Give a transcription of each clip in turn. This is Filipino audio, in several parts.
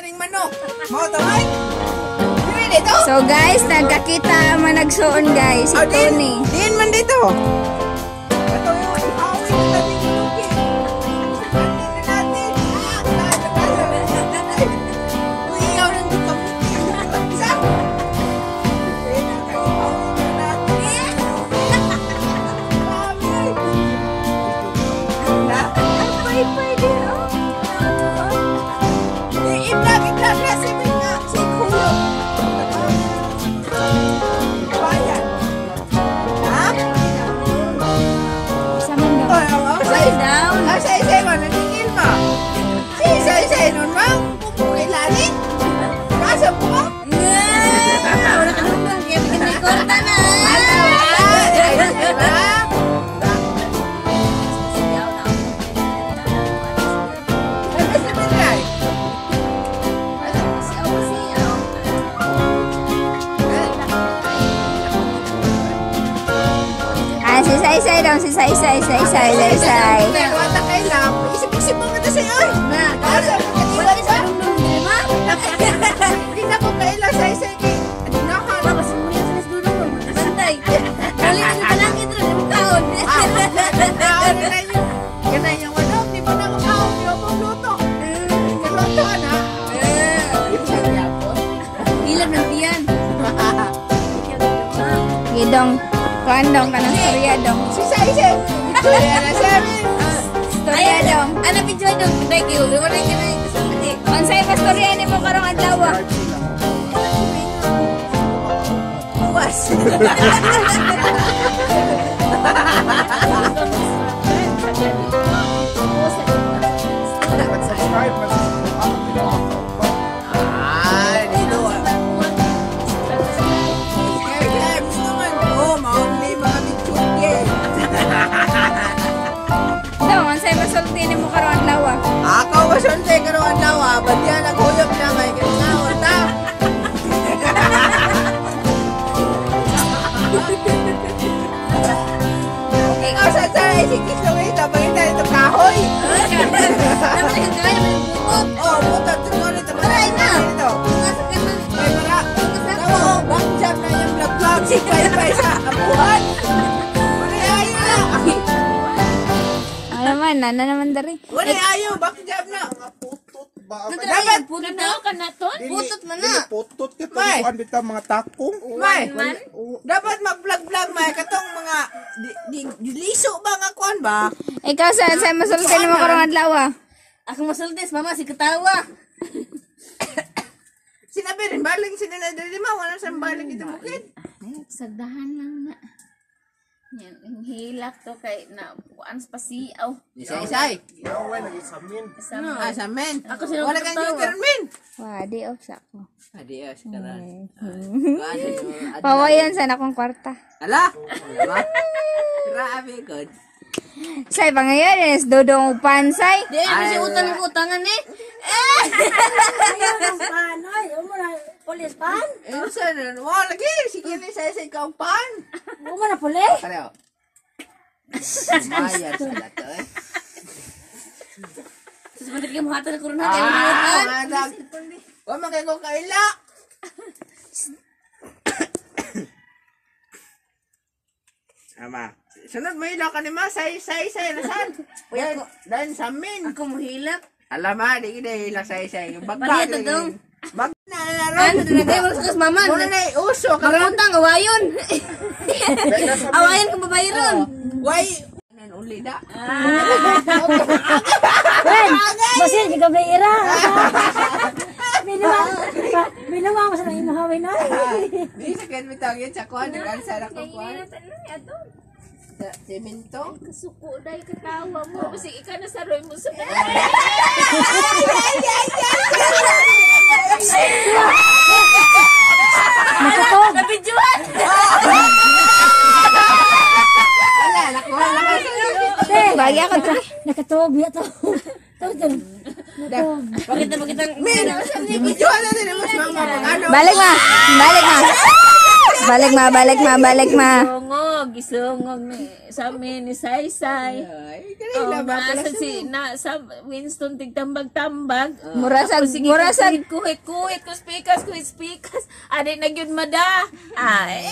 ning manok. Mao to ay. Dili dito. So guys, nagkakita man nagsuon guys. Ito ni. Diin man dito. Ito yung awit na tinuki. Uyaw nang dito. Sa. Say dong, say. Wala kay lang. Isip-isip mo kita sa'yo. Na, kasi wala sa luma. Hindi na ko kailang say. Ano na ka? Kasi mo yan sa dulo. Bantay. Kali na ka lang ito ng kaon. Ganay yung ano, di ba na makaon? Di ba pong luto? Kaluto ka na. Ilan ng tiyan. Gidong, kuandong ka ng storya dong. Say. Storya na sabi. Storya dong. Ano picture dong? Thank you. Wala ka na. Unsay pa storya ni mo karong adlaw? Buwas. Masulti ni mo karong adlaw. Ako masulti karong adlaw. Ba't yan naghuyop na kay kinahon ta? Ikaw sa tayo, sikis lang ito. Pagkita ito kahoy. Oh, putot. Ito ito. Maray na. Ito. Ay, mara. Tawa, backjab na yung vlog-vlog. Sipay-pay sa abuhan. Maray, ayaw na. Naman, nana naman dari. Wala ayaw, backjab na. Putot ba? Dapat Putot ka na to? Putot man na. Putot ka May. turuan bitaw mga takong. May, dapat mag-vlog-vlog may katong mga liso ba nga kuan ba? Ikaw sa masulti ni mo karong adlaw. Ako masultes, mama, si Katawa. Sinabi rin, baling sila na dali mo, wala sa baling ito bukid. Sagdahan lang na. Yan, ang hilak to kay na kuan pa siaw. Isa-isay. Yaway nag-isamin. Sa men. Ako sila Wala kang joker men. Wadi off sa ko. Adi, sikaran. Pawayan sa akong kwarta. Ala? Grabe, good. Say, pangayon, is dodong upansay. Di, kasi utang ng utangan eh. Polis pan? Saan? Wala lagi. Sige na isa-isay kang pan. Mo na polis? Pareho. Mayar sa lato eh. Sus, mandit ka mo hatan ng kurun natin. Ang utan. Anak. Huwag magay ko kaila. Ama. Sunod mo ila ka ni ma. Say na saan? Dan sa amin. Ako mo hilak. Alam ma, di kita ila say. Pariya to dong. Bag na laro. Ano, tinagay mo sa maman. Muna na uso. Marutang, awayon. Awayon kung babayron. Why? Uli da. Wen! Basin, ikaw ba ira? Minuwa mo sa nang imuhawin na. Di sa kan mitawagin sa kuhan. Nag-alsa na kong kuhan. Sa semento. Kasuko dahil katawa mo. Kasi ikaw na saroy mo sa Nakatog! Nabidyohan! Wala, nakuha na kasi. Bagi ako to. Nakatog, biya to. Nakatog. Bakit ang... Min, videoan natin ang mas mga ano. Balik ma. Balik ma. Balik ma. Tungod. gisungog ni sa amin ni Saysay. Ay, Oh, kanila ba pala nasa si na sa Winston tigtambag-tambag. Murasag, murasag. Kuhit ko speakers. Ade na gyud mada. Ay.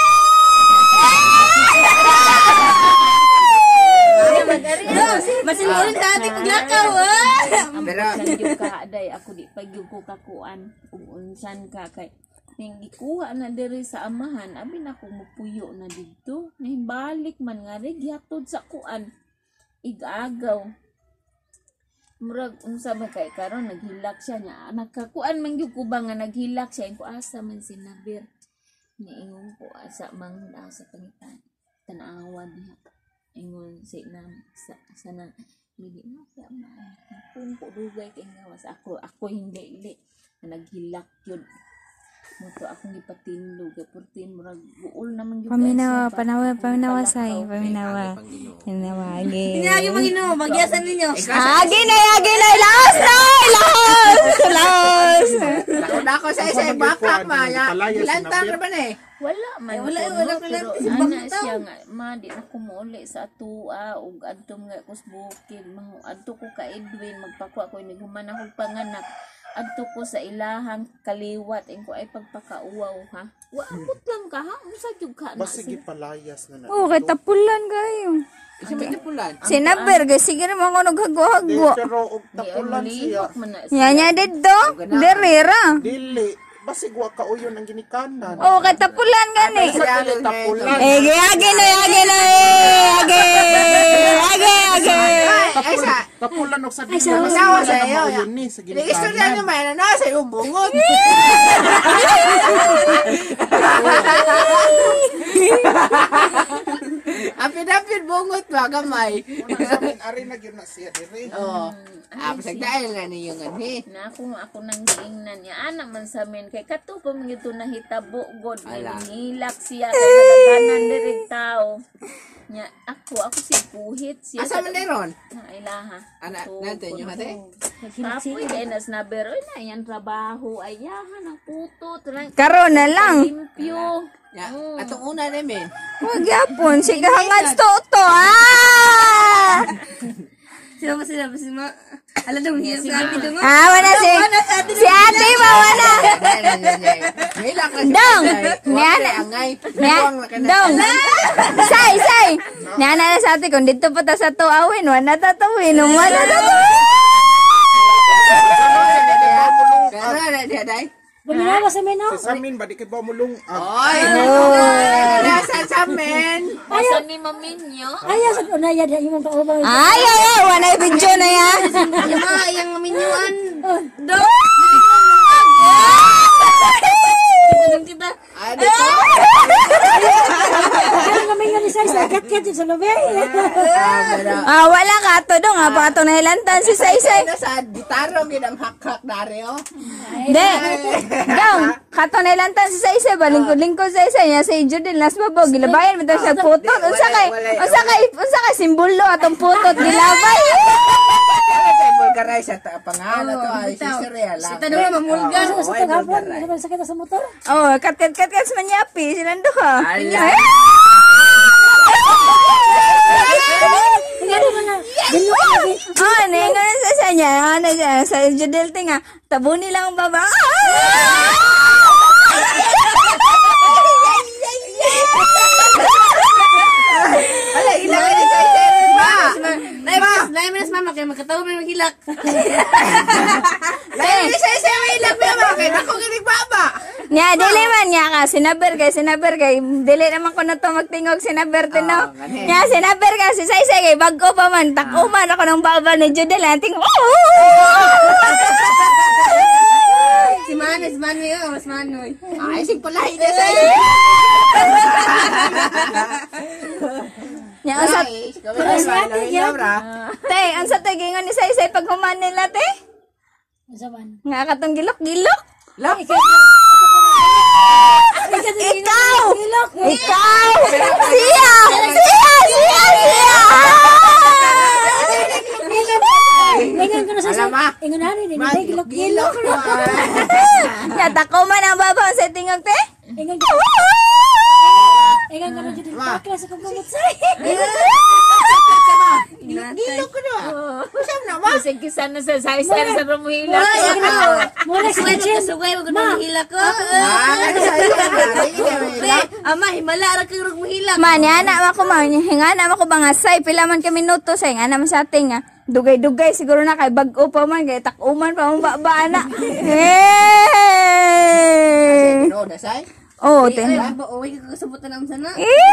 Masin mo rin dati paglakaw, Pero, Pero ka aday ako di pagyud ko kakuan ug unsan ka kay ning gikuha na diri sa amahan abi na ko mupuyo na didto balik man nga rin gihatod sa kuan igagaw murag unsa man kay karon naghilak siya nya nagkakuan man gyud ko ba nga naghilak siya ko asa man sinabir niingon ko asa mang sa pangitan tanawa diha ingon si na sa na hindi na siya kung ko dugay kay ngawas ako hindi naghilak yun moto akong gipatinlo kay purtin murag buol naman gyud Paminawa say, paminawa. Agi. Hinagi Panginoon, magyasan ninyo. Agi na, laos. Ako sa isa, bakak maya. Lantar na ba na eh? wala man wala pero ana siya nga ma di na kumuuli sa atua ug adto nga kusbukid adto ko ka Edwin magpakuha ko ni human akong panganak adto ko sa ilahang kaliwat ko ay pagpakauwaw ha wa abot lang ka ha unsa gyud ka na Basig palayas na na. Oh, kay tapulan kayo. Isa may tapulan. Sinaber, sige naman ko naghagwa-hagwa. Pero og tapulan siya. Nya dito, derira. Dili. Basig wa kauyon ang ginikanan. Oh, kay tapulan gani. Tapulan. Agi na. Tapulan og sa dili. Nawa sa iyo. Kauyon ni sa Istorya ginikanan. nyo may na sa iyong bungot. Apid-apid bungot ba kamay. Una sa amin ari na gyud na siya diri. Oo. Pasag dahil na niyo nga ni. na ako nang giingnan niya ana man sa men kay kato pa man gito nahitabo god nilak siya kay nagaganan diri tao nya ako si puhit siya Asa man ron? na ilaha Ana, nandiyan nyo hati? Kapoy kay nas na bero na yan trabaho ayahan ang puto Karon na lang. limpyo Ya, atong una namin. Wag yapon, sige hangad to. Ah! Sila. Alam dong, hirap sa atin dong. Wala si ate mo, wala. May lakad. Dong! Wala angay. Dong! Say! Nana na sa ate, kung dito pa ta sa tuawin, wala tatawin. Wala tatawin. Kaya na dia day. Paminawa sa meno. Sa amin ba di kay ba mulong? Oy! Nasa sa men. asa ni maminyo Ayaw sa unaya dahil yung kaubang. Ay, wala yung video na yan. Yung aminyuan. Kita. Ano to? Ayaw namin nga ni Sai sa kat-kat sa lobby. Wala ka to dong, pa ito nahilantan si Saysay. Sa gitaro ginang hak-hak dari oh. De, dong, kato nahilantan si Saysay, balingkod-lingkod sa Saysay niya, sa Judil, nas babaw, gilabayan, mito siya putot. Unsa kay simbolo atong putot, gilabay. Bulgaray sa pangalan to ay sisterya lang. Ito naman mamulga. Oo, Sa ay, tagapon. Bulgaray. Ano sakit sa motor? Oh, kat sa manyapi, silang duha. Ala. Tingnan mo na. Bilok lagi. Ngayon sa niya, sa Judil tinga, tabuni lang ang baba. Ala, ilagay ni Kaiser ba? Lain minas mama kaya magkatawa may maghilak. Lain ni Kaiser may ilag ba bakit? Ako ginig baba. Nya, dili man niya ka, sinaber kay, dili naman ko na to magtingog, sinaber tinaw. ganun. Nya, sinaber ka, si Saysay kay, bago pa man, tako man ako ng baba ni Judel, ating, Si Manoy yun. Mas Manoy. Ay, sig pala ina sa iyo. Nya, unsa, Ay, kami na ba? te, unsa te, gingon ni Saysay pag human nila, te? Masaban. Nga katong gilok-gilok. Lak. Ikaw! Ikaw! Siya! Ingan ko na sa Alam, ah. Ingan na rin. Ingan Gilok. gilok. Nya, tako man ang baba sa tingog, te? Ingan Ikan ka na dyan Ma. bakla sa kamkamot say. Dilo ko na. Kusam na ba? Kasi kisa na sa size sa Romuhila. Mula sa legend. Sugay mo gano'n hila ko. Ama, himala ra kang rog mahila. Man, yan na ako man. Hinga na ako ba nga say. Pila man kami minuto say. Nga naman sa ating nga. Dugay-dugay siguro na kay bag-o pa man. Kaya takuman pa mong ba na. Hey! No, dasay. Oh, Ay, ba, uwi ka kasabutan naman sana.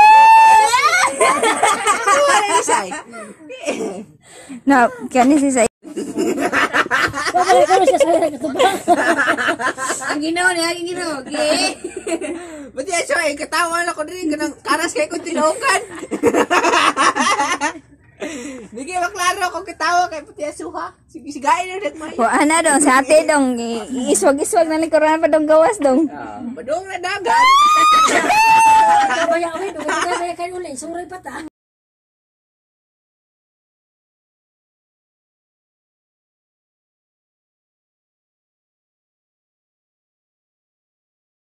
Dasay. Na, kani si say. Babalik ko na siya sa katubang. Ang ginawa niya, ang ginawa. Okay. Buti yan siya, katawa na ko rin. Kanang karas kayo kong tinukan. Hindi kayo maklaro kung katawa kayo puti yan suha. Sige, sigain na ulit mo. O, ana dong, sa ate dong. Iswag-iswag na likuran pa dong gawas dong. Badong na dagat. Kabayawi, doon ka kayo ulit. Suray pa ta.